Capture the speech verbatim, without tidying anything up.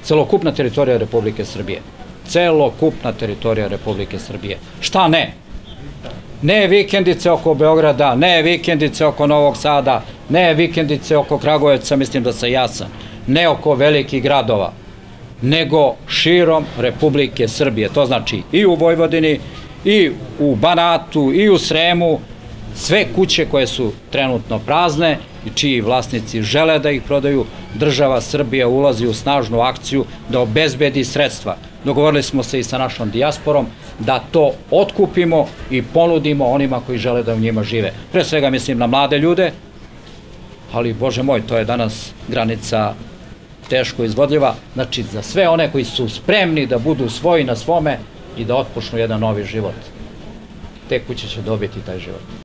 celokupna teritorija Republike Srbije. Celokupna teritorija Republike Srbije. Šta ne? Ne vikendice oko Beograda, ne vikendice oko Novog Sada, ne vikendice oko Kragujevca, mislim da sam jasan, ne oko velikih gradova, nego širom Republike Srbije. To znači i u Vojvodini, i u Banatu, i u Sremu, sve kuće koje su trenutno prazne i čiji vlasnici žele da ih prodaju, država Srbija ulazi u snažnu akciju da obezbedi sredstva. Dogovorili smo se i sa našom dijasporom da to otkupimo i ponudimo onima koji žele da u njima žive. Pre svega mislim na mlade ljude, ali Bože moj, to je danas granica teško izvodljiva. Znači za sve one koji su spremni da budu svoji na svome i da otpočnu jedan novi život. Te kuće će dobiti taj život.